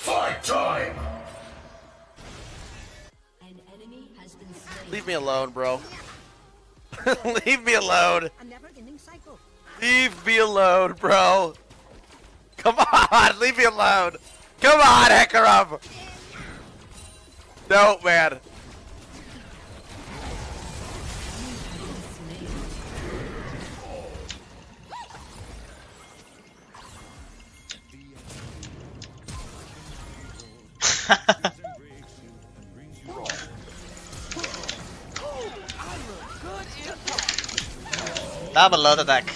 Fight time! Leave me alone, bro. Leave me alone. Leave me alone, bro. Come on, leave me alone. Come on, Hecarim. No, man. Double load attack.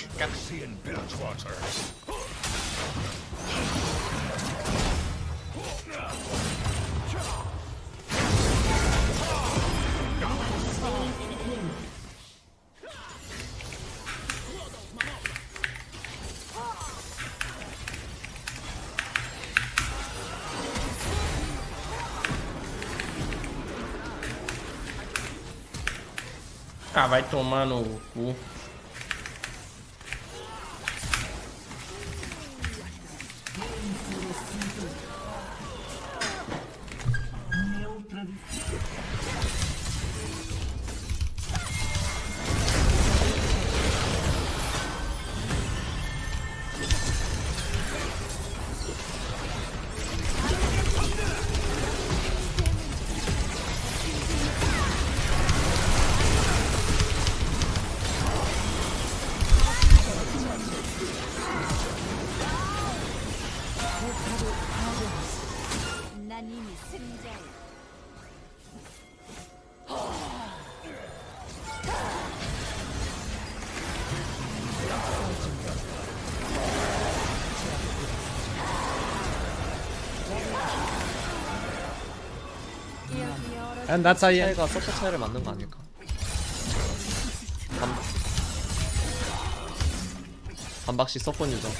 Ah, vai tomar no cu. And that's how you. 차이가 서포 차이를 만든 거 아닐까? 반박식 서폿 유저.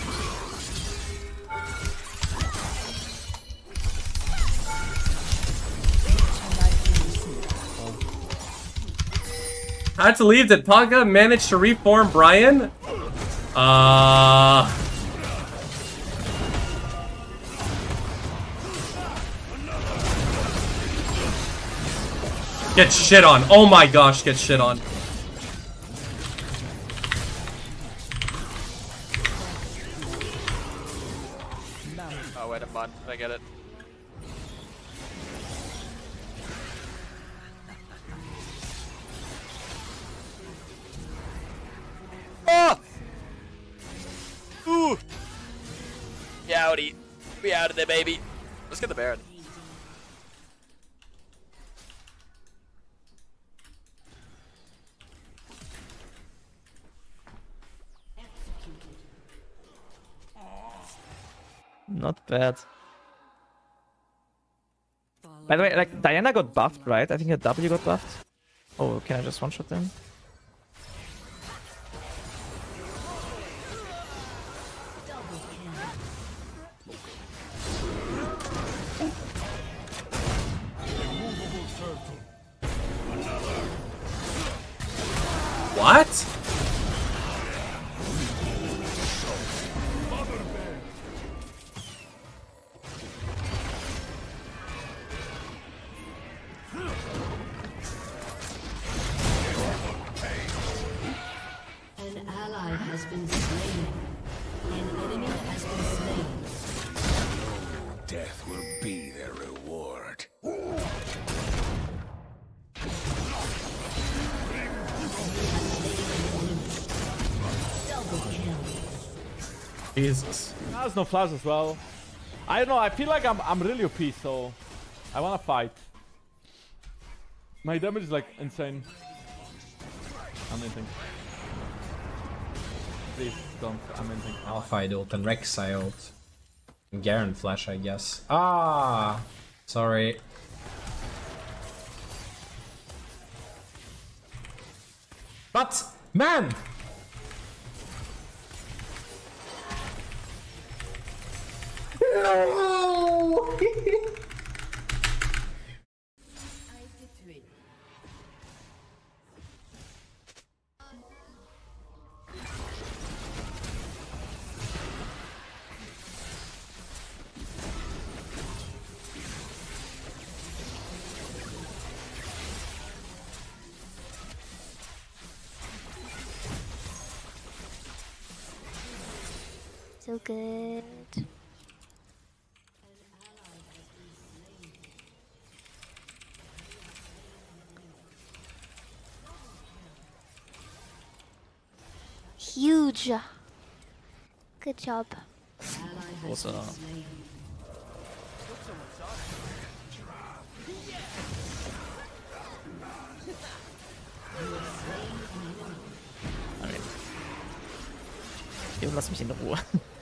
I had to leave. Did Paga manage to reform Brian? Get shit on. Oh my gosh, get shit on. Oh, wait a month. I get it. Oh! Ooh! Yowdy. We out of there, baby. Let's get the Baron. Not bad. By the way, like, Diana got buffed, right? I think her W got buffed. Oh, can I just one-shot them? What? An ally has been slain. An enemy has been slain. Death will be their reward. Jesus. There's no flash as well. I don't know, I feel like I'm really OP, so I wanna fight. My damage is like insane. I'm anything. Please don't, I'm anything. Malphite ult and Rek'Sai ult. And Garen flash, I guess. Ah, sorry. But man. No. so good. Huge. Good job. Also, Junge, lass mich in Ruhe.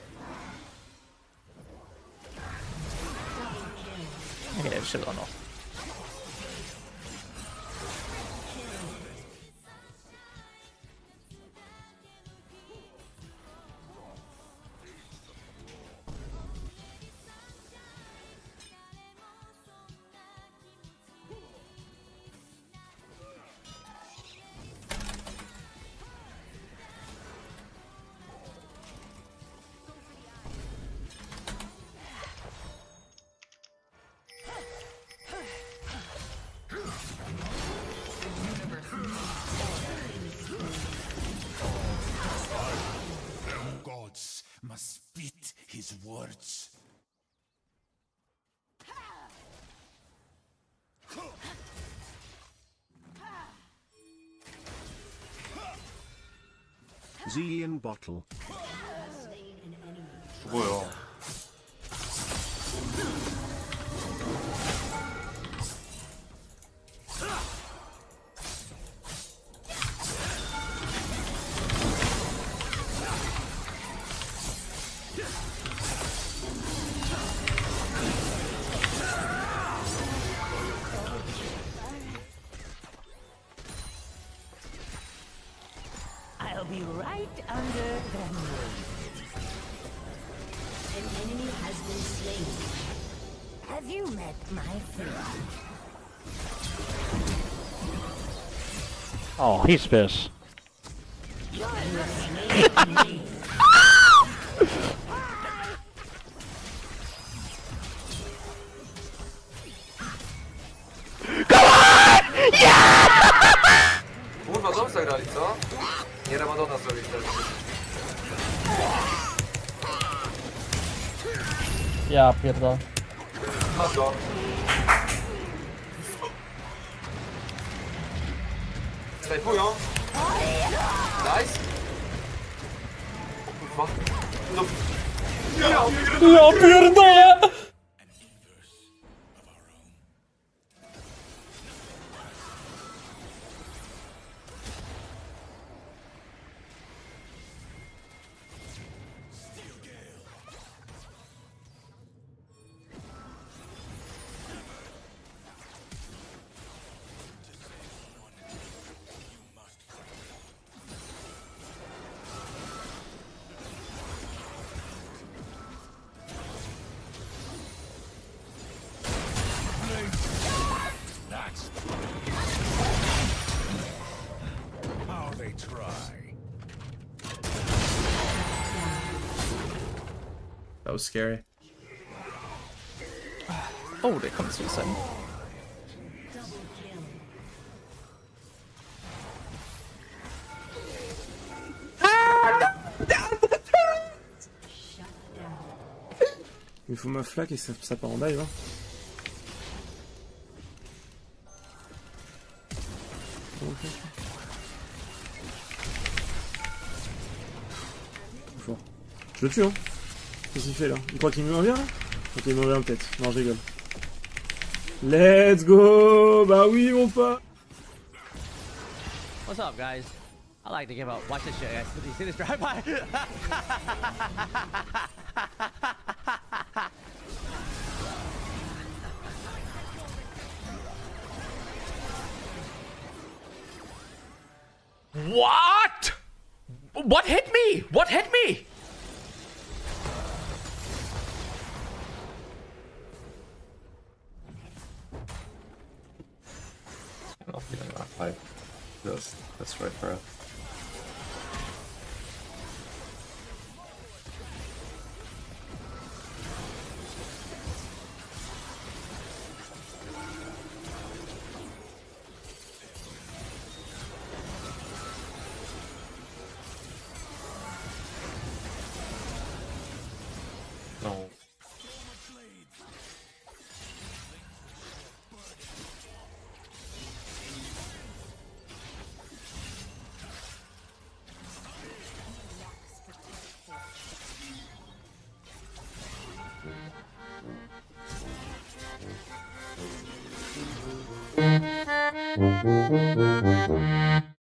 Okay, der chillt auch noch. Gods must spit his words. Zillion bottle. 뭐야? I'll be right under the nose. An enemy has been slain. Have you met my friend? Oh, he's pissed. Kurwa, dobrze zagrali, co? Nie Ramadona zrobić też. Ja pierdolę. Masz go. Snajpują. Nice. O kurwa. No. Ja pierdolę! How they try. That was scary. Oh, der kommt zu sein. Il faut ma flaque et ça part en dive. Hein. Okay. Fort. Je le tue, hein. Qu'est-ce qu'il fait là? Il croit qu'il me revient là? Ok, il me revient peut-être. Non, je rigole. Let's go! Bah oui, mon pote! What's up, guys? I like to give up. Watch this shit, guys. You see this drive by? What? What hit me? What hit me? I'm not feeling that fight. That's right, bro.